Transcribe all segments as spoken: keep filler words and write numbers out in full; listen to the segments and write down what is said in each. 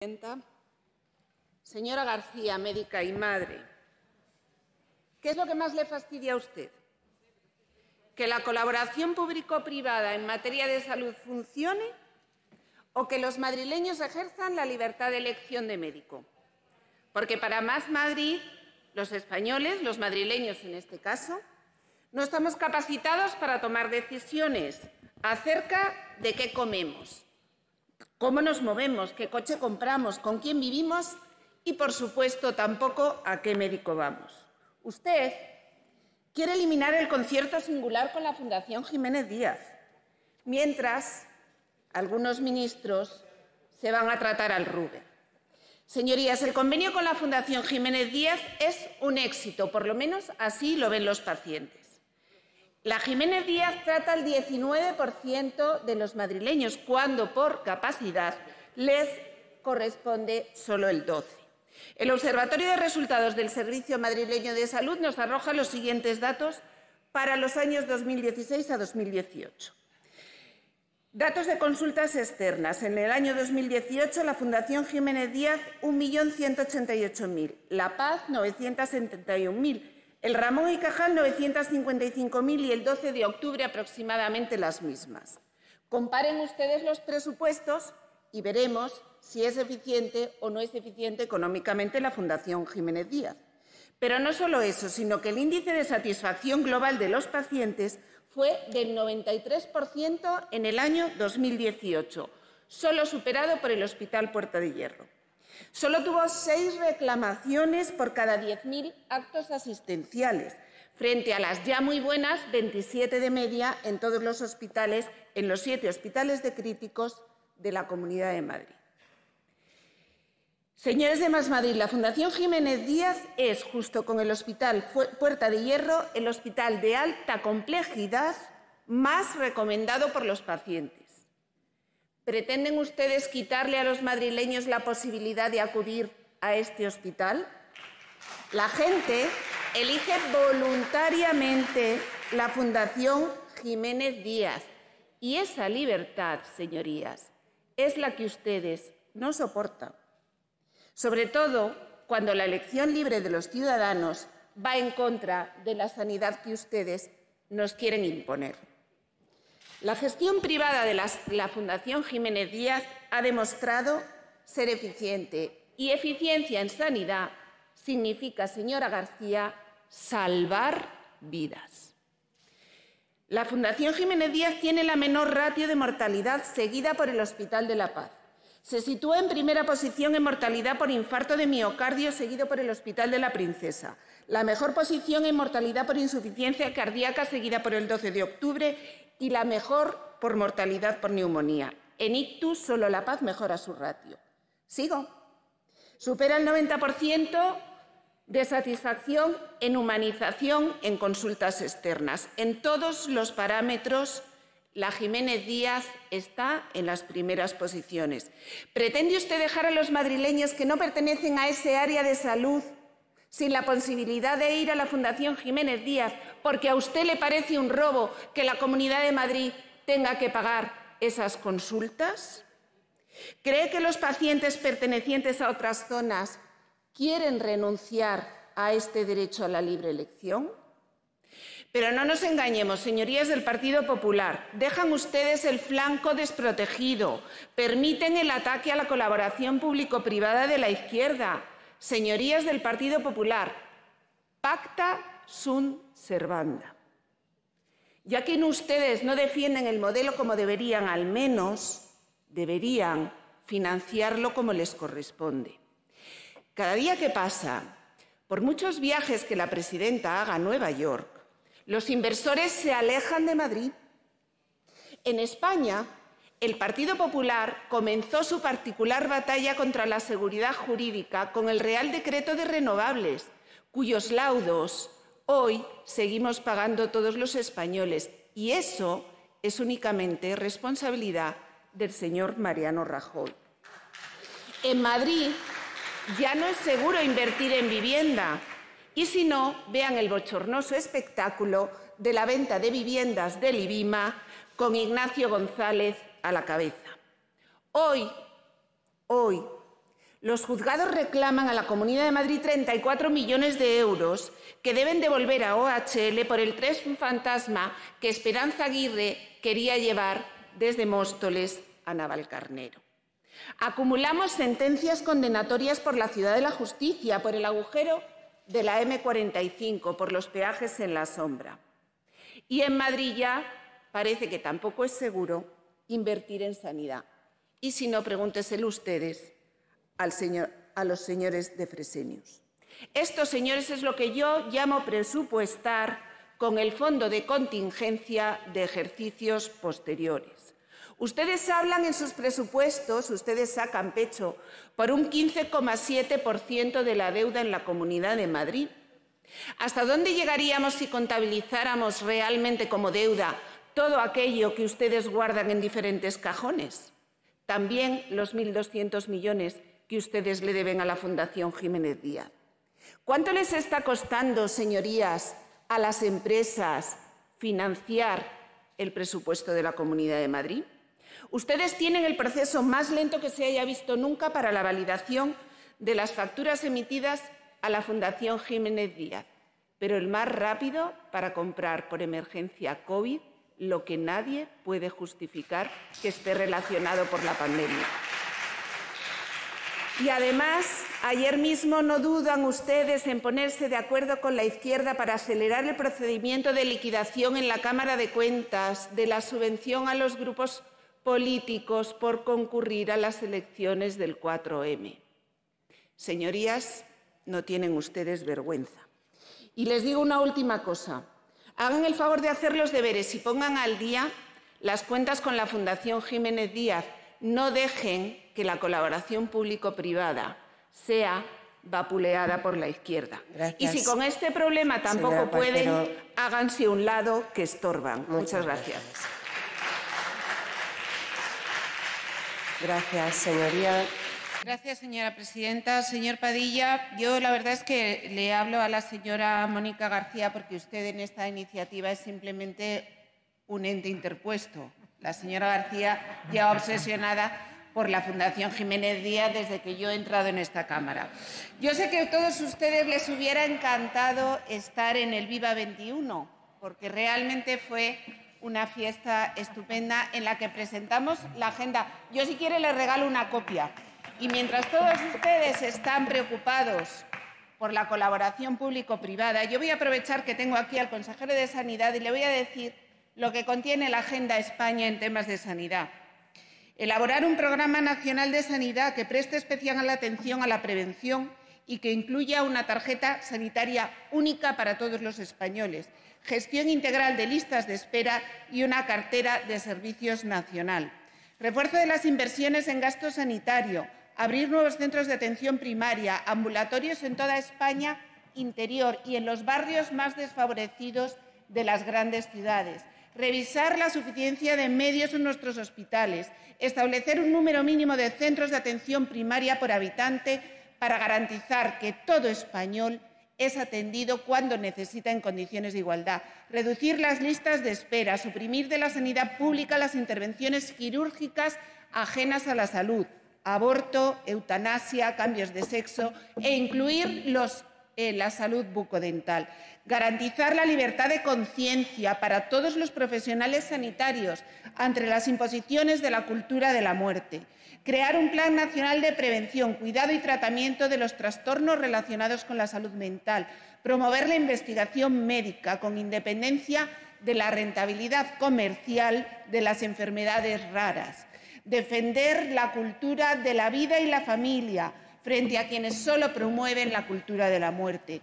Señora García, médica y madre, ¿qué es lo que más le fastidia a usted? ¿Que la colaboración público-privada en materia de salud funcione o que los madrileños ejerzan la libertad de elección de médico? Porque para Más Madrid, los españoles, los madrileños en este caso, no estamos capacitados para tomar decisiones acerca de qué comemos, cómo nos movemos, qué coche compramos, con quién vivimos y, por supuesto, tampoco a qué médico vamos. Usted quiere eliminar el concierto singular con la Fundación Jiménez Díaz, mientras algunos ministros se van a tratar al Ruber. Señorías, el convenio con la Fundación Jiménez Díaz es un éxito, por lo menos así lo ven los pacientes. La Jiménez Díaz trata al diecinueve por ciento de los madrileños, cuando por capacidad les corresponde solo el doce por ciento. El Observatorio de Resultados del Servicio Madrileño de Salud nos arroja los siguientes datos para los años dos mil dieciséis a dos mil dieciocho. Datos de consultas externas. En el año dos mil dieciocho, la Fundación Jiménez Díaz, un millón ciento ochenta y ocho mil. La Paz, novecientos setenta y un mil. El Ramón y Cajal, novecientos cincuenta y cinco mil, y el doce de octubre aproximadamente las mismas. Comparen ustedes los presupuestos y veremos si es eficiente o no es eficiente económicamente la Fundación Jiménez Díaz. Pero no solo eso, sino que el índice de satisfacción global de los pacientes fue del noventa y tres por ciento en el año dos mil dieciocho, solo superado por el Hospital Puerta de Hierro. Solo tuvo seis reclamaciones por cada diez mil actos asistenciales, frente a las ya muy buenas veintisiete de media en todos los hospitales, en los siete hospitales de críticos de la Comunidad de Madrid. Señores de Más Madrid, la Fundación Jiménez Díaz es, junto con el Hospital Puerta de Hierro, el hospital de alta complejidad más recomendado por los pacientes. ¿Pretenden ustedes quitarle a los madrileños la posibilidad de acudir a este hospital? La gente elige voluntariamente la Fundación Jiménez Díaz y esa libertad, señorías, es la que ustedes no soportan. Sobre todo cuando la elección libre de los ciudadanos va en contra de la sanidad que ustedes nos quieren imponer. La gestión privada de la, la Fundación Jiménez Díaz ha demostrado ser eficiente, y eficiencia en sanidad significa, señora García, salvar vidas. La Fundación Jiménez Díaz tiene la menor ratio de mortalidad, seguida por el Hospital de la Paz. Se sitúa en primera posición en mortalidad por infarto de miocardio, seguido por el Hospital de la Princesa. La mejor posición en mortalidad por insuficiencia cardíaca, seguida por el doce de octubre, y la mejor por mortalidad por neumonía. En ictus, solo La Paz mejora su ratio. ¿Sigo? Supera el noventa por ciento de satisfacción en humanización en consultas externas. En todos los parámetros, la Jiménez Díaz está en las primeras posiciones. ¿Pretende usted dejar a los madrileños que no pertenecen a ese área de salud sin la posibilidad de ir a la Fundación Jiménez Díaz porque a usted le parece un robo que la Comunidad de Madrid tenga que pagar esas consultas? ¿Cree que los pacientes pertenecientes a otras zonas quieren renunciar a este derecho a la libre elección? Pero no nos engañemos, señorías del Partido Popular. Dejan ustedes el flanco desprotegido, permiten el ataque a la colaboración público-privada de la izquierda. Señorías del Partido Popular, pacta sunt servanda. Ya que ustedes no defienden el modelo como deberían, al menos deberían financiarlo como les corresponde. Cada día que pasa, por muchos viajes que la presidenta haga a Nueva York, los inversores se alejan de Madrid. En España, el Partido Popular comenzó su particular batalla contra la seguridad jurídica con el Real Decreto de Renovables, cuyos laudos hoy seguimos pagando todos los españoles, y eso es únicamente responsabilidad del señor Mariano Rajoy. En Madrid ya no es seguro invertir en vivienda. Y si no, vean el bochornoso espectáculo de la venta de viviendas del IBIMA con Ignacio González a la cabeza. Hoy, hoy, Los juzgados reclaman a la Comunidad de Madrid treinta y cuatro millones de euros que deben devolver a O H L por el tren fantasma que Esperanza Aguirre quería llevar desde Móstoles a Navalcarnero. Acumulamos sentencias condenatorias por la Ciudad de la Justicia, por el agujero de la eme cuarenta y cinco, por los peajes en la sombra. Y en Madrid ya parece que tampoco es seguro invertir en sanidad. Y si no, pregúnteselo ustedes al señor, a los señores de Fresenius. Esto, señores, es lo que yo llamo presupuestar con el fondo de contingencia de ejercicios posteriores. Ustedes hablan en sus presupuestos, ustedes sacan pecho por un quince coma siete por ciento de la deuda en la Comunidad de Madrid. ¿Hasta dónde llegaríamos si contabilizáramos realmente como deuda todo aquello que ustedes guardan en diferentes cajones? También los mil doscientos millones que ustedes le deben a la Fundación Jiménez Díaz. ¿Cuánto les está costando, señorías, a las empresas financiar el presupuesto de la Comunidad de Madrid? Ustedes tienen el proceso más lento que se haya visto nunca para la validación de las facturas emitidas a la Fundación Jiménez Díaz, pero el más rápido para comprar por emergencia COVID lo que nadie puede justificar que esté relacionado por la pandemia. Y además, ayer mismo no dudan ustedes en ponerse de acuerdo con la izquierda para acelerar el procedimiento de liquidación en la Cámara de Cuentas de la subvención a los grupos políticos por concurrir a las elecciones del cuatro eme. Señorías, no tienen ustedes vergüenza. Y les digo una última cosa. Hagan el favor de hacer los deberes y pongan al día las cuentas con la Fundación Jiménez Díaz. No dejen que la colaboración público-privada sea vapuleada por la izquierda. Gracias. Y si con este problema tampoco Señora pueden, Partero, háganse a un lado que estorban. Muchas, Muchas gracias. gracias. Gracias, señoría. Gracias, señora presidenta. Señor Padilla, yo la verdad es que le hablo a la señora Mónica García porque usted en esta iniciativa es simplemente un ente interpuesto. La señora García lleva obsesionada por la Fundación Jiménez Díaz desde que yo he entrado en esta Cámara. Yo sé que a todos ustedes les hubiera encantado estar en el Viva veintiuno, porque realmente fue una fiesta estupenda en la que presentamos la agenda. Yo, si quiere, les regalo una copia. Y mientras todos ustedes están preocupados por la colaboración público-privada, yo voy a aprovechar que tengo aquí al consejero de Sanidad y le voy a decir lo que contiene la Agenda España en temas de sanidad. Elaborar un programa nacional de sanidad que preste especial atención a la prevención y que incluya una tarjeta sanitaria única para todos los españoles, gestión integral de listas de espera y una cartera de servicios nacional. Refuerzo de las inversiones en gasto sanitario, abrir nuevos centros de atención primaria, ambulatorios en toda España interior y en los barrios más desfavorecidos de las grandes ciudades. Revisar la suficiencia de medios en nuestros hospitales, establecer un número mínimo de centros de atención primaria por habitante para garantizar que todo español es atendido cuando necesita en condiciones de igualdad, reducir las listas de espera, suprimir de la sanidad pública las intervenciones quirúrgicas ajenas a la salud, aborto, eutanasia, cambios de sexo e incluir los, eh, la salud bucodental. Garantizar la libertad de conciencia para todos los profesionales sanitarios ante las imposiciones de la cultura de la muerte. Crear un plan nacional de prevención, cuidado y tratamiento de los trastornos relacionados con la salud mental. Promover la investigación médica con independencia de la rentabilidad comercial de las enfermedades raras. Defender la cultura de la vida y la familia frente a quienes solo promueven la cultura de la muerte.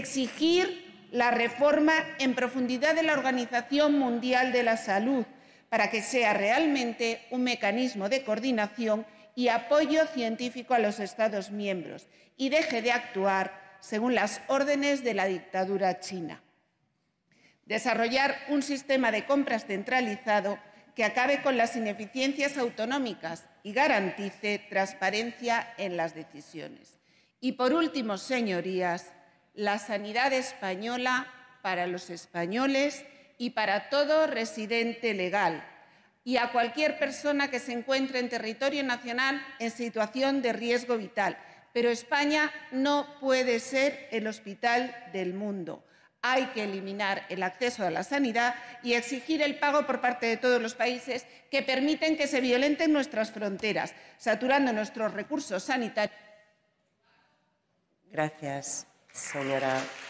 Exigir la reforma en profundidad de la Organización Mundial de la Salud para que sea realmente un mecanismo de coordinación y apoyo científico a los Estados miembros y deje de actuar según las órdenes de la dictadura china. Desarrollar un sistema de compras centralizado que acabe con las ineficiencias autonómicas y garantice transparencia en las decisiones. Y, por último, señorías, la sanidad española para los españoles y para todo residente legal y a cualquier persona que se encuentre en territorio nacional en situación de riesgo vital, pero España no puede ser el hospital del mundo. Hay que eliminar el acceso a la sanidad y exigir el pago por parte de todos los países que permiten que se violenten nuestras fronteras, saturando nuestros recursos sanitarios. Gracias, señora.